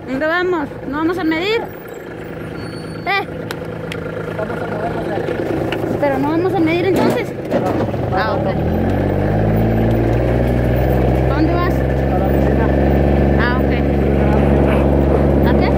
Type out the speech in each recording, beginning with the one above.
¿Dónde vamos? ¿No vamos a medir? Vamos a movernos de aquí. ¿Pero no vamos a medir entonces? No, Ah, ok. no. ¿A dónde vas? A la oficina. Ah, ok. ¿A qué?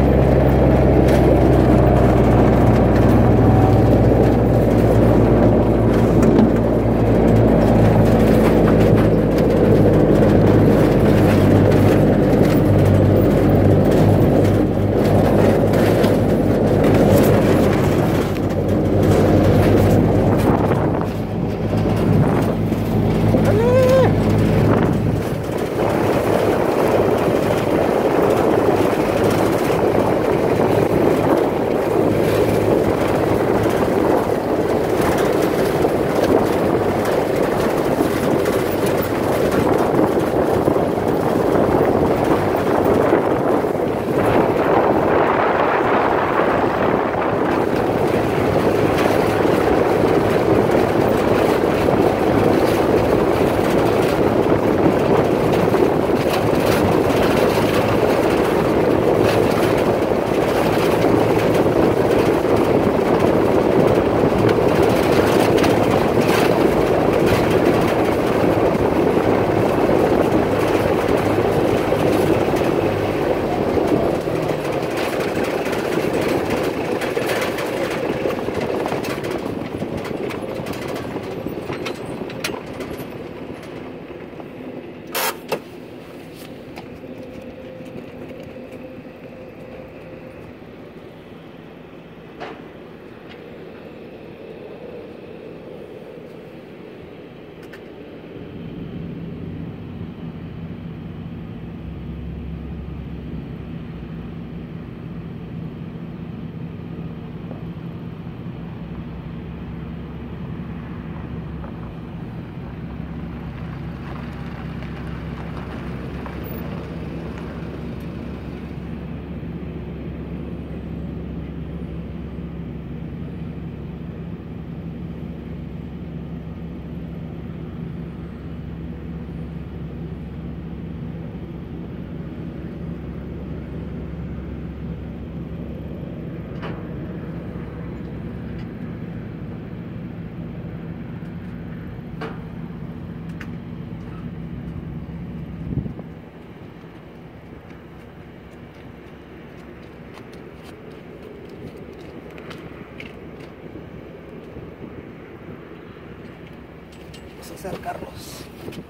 Vamos a acercarnos.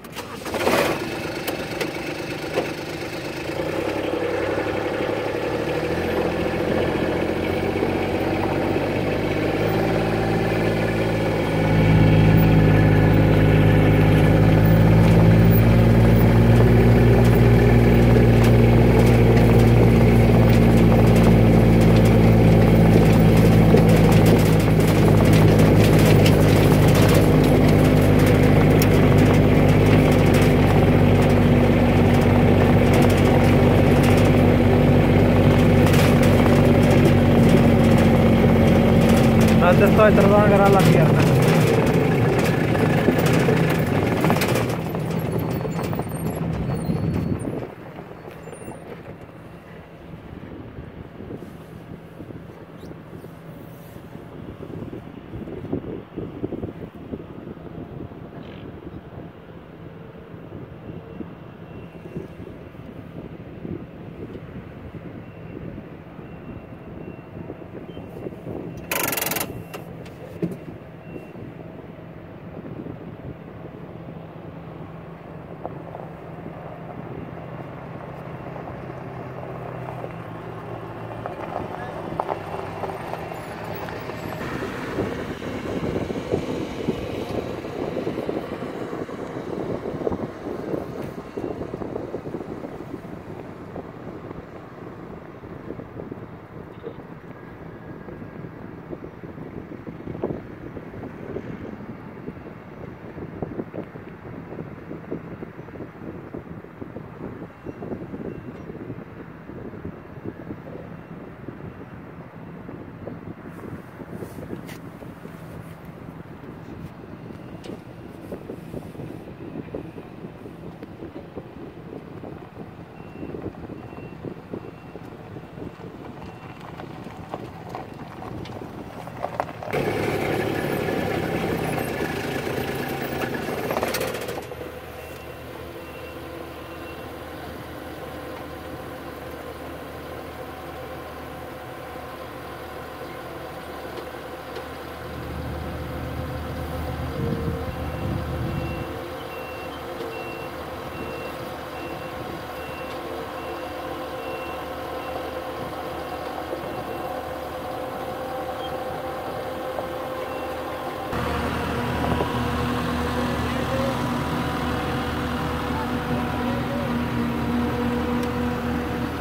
Te estoy tratando de agarrar la pierna.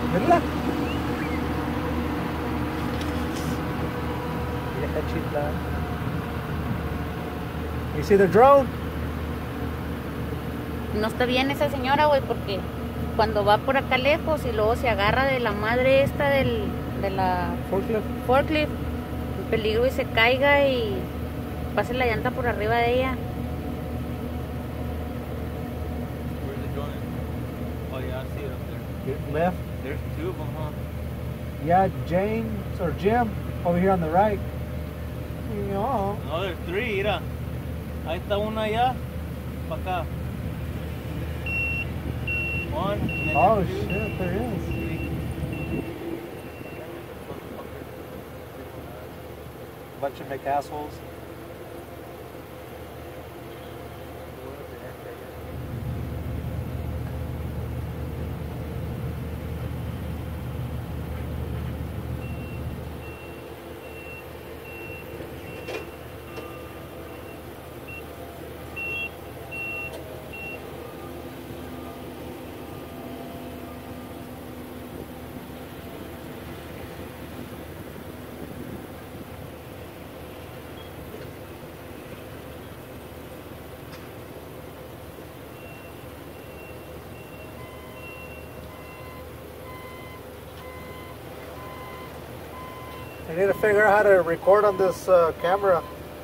¿Verdad? Vieja chifla. You see the drone? No está bien esa señora, güey, porque cuando va por acá lejos y luego se agarra de la madre esta de la forklift, en peligro y se caiga y pase la llanta por arriba de ella. Where's it going? Oh yeah, I see it up there. Left. There's two of them, huh? Yeah, James or Jim over here on the right. No. No, there's three, mira. Ahí está una allá, para acá. One, and then Oh there's two. shit, there is. Bunch of McAssholes. I need to figure out how to record on this camera.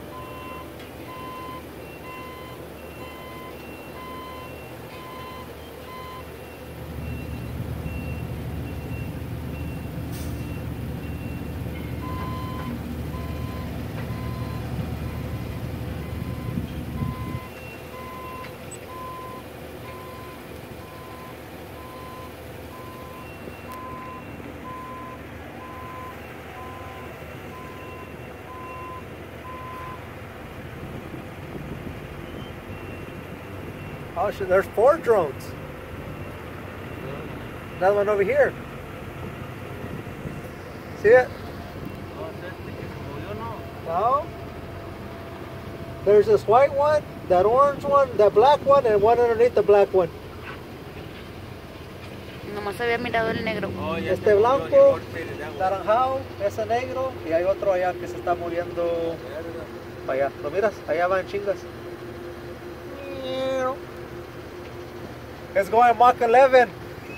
Oh shit, there's 4 drones. Another one over here. See it? Oh, es este que se movió, no. No. There's this white one, that orange one, that black one, and one underneath the black one. Nomás había mirado el negro. Oh, ya Este se movió, blanco, ya rotated that one. naranjado, ese negro, y hay otro allá que se está muriendo para allá. ¿Lo miras? Allá van chingas. It's going Mach 11.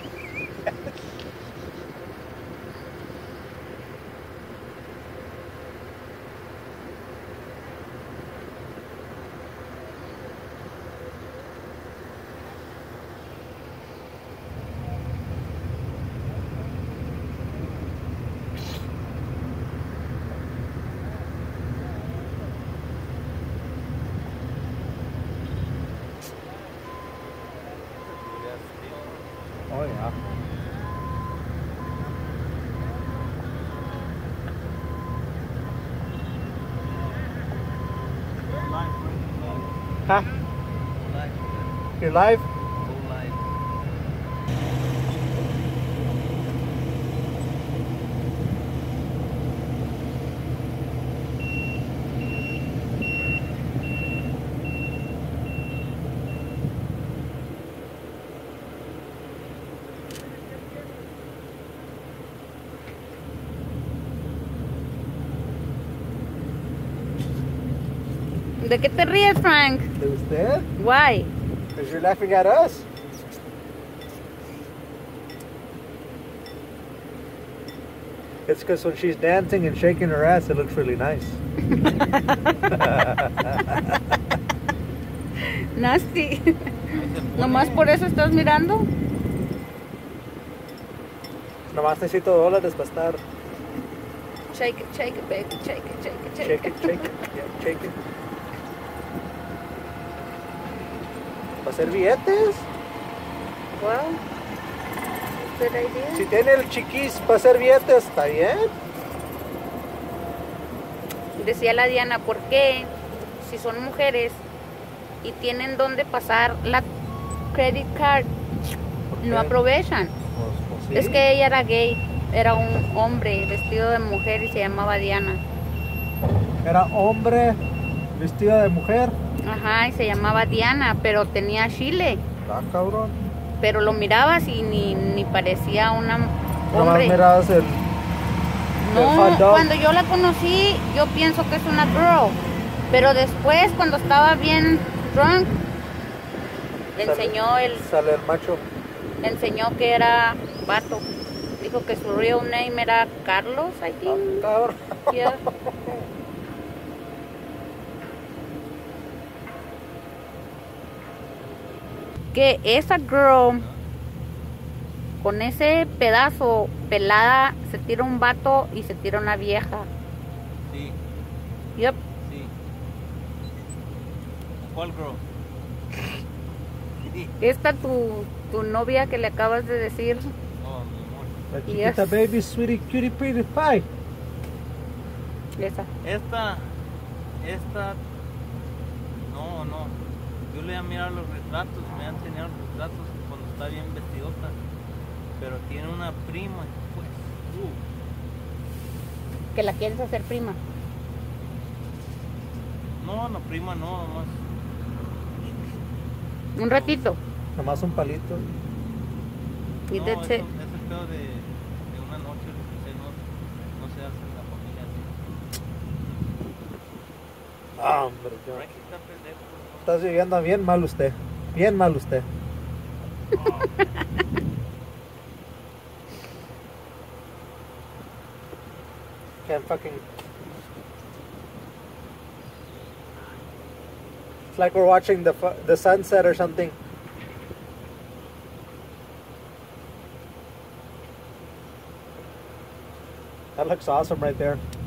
Oh yeah. Huh? You're live? ¿De qué te ríes, Frank? ¿De usted? Why? Because you're laughing at us. It's because when she's dancing and shaking her ass, it looks really nice. Nasty. ¿Nomás por eso estás mirando? Nomás necesito $2 para estar. Shake it, baby. Shake it, shake it, Shake it, shake it. Yeah, shake it. ¿Para hacer billetes? Well, good idea. Si tiene el chiquis para hacer billetes, está bien. Decía la Diana, ¿por qué si son mujeres y tienen donde pasar la credit card, no qué? aprovechan? Pues sí. Es que ella era gay, era un hombre vestido de mujer y se llamaba Diana. Era hombre vestido de mujer. Ajá, y se llamaba Diana, pero tenía chile. Ah, cabrón. Pero lo mirabas y ni parecía una Nomás hombre. mirabas el No, hot dog. cuando yo la conocí, yo pienso que es una girl. Pero después, cuando estaba bien drunk, Sale el macho. enseñó que era vato. Dijo que su real name era Carlos, I think. Cabrón. Yeah. Que esa girl con ese pedazo pelada se tira un vato y se tira una vieja. Sí, Yep. sí. ¿Cuál girl? Esta tu novia que le acabas de decir. Oh, mi amor. La chiquita Yes. baby, sweetie, cutie, pretty pie. Esa. Esta, no. Yo le he mirado los retratos, me han enseñado los retratos cuando está bien vestidota. Pero tiene una prima, pues. Que la quieres hacer prima. No, prima no, nomás. Un ratito. Nomás un palito. Y No, te eso, ese pedo de una noche, no se hace en la familia así. Ah, hombre, John. Frankie está pendejo. Estás viviendo bien mal usted. Bien mal usted. Can't fucking... It's like we're watching the sunset or something. That looks awesome right there.